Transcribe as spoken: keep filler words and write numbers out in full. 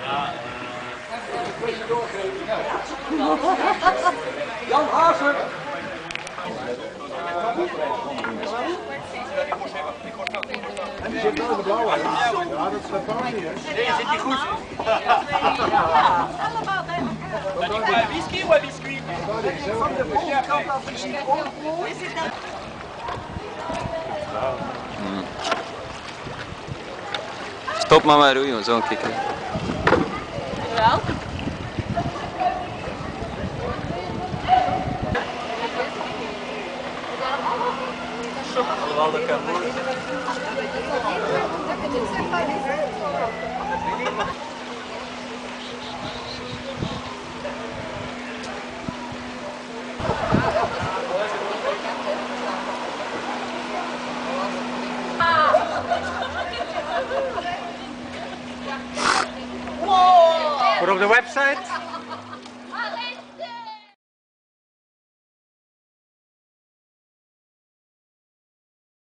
Jan Hazen! En die zit nou in de blauwe. Ja, dat is de niet, hè? Nee, zit niet goed. Allemaal bij elkaar. Whisky of whisky? Van de bovenkant af gezien. Is het dan? Stop maar met roeien, zo'n kikker. Wel? Alhoewel dat kan worden. Voor op de website.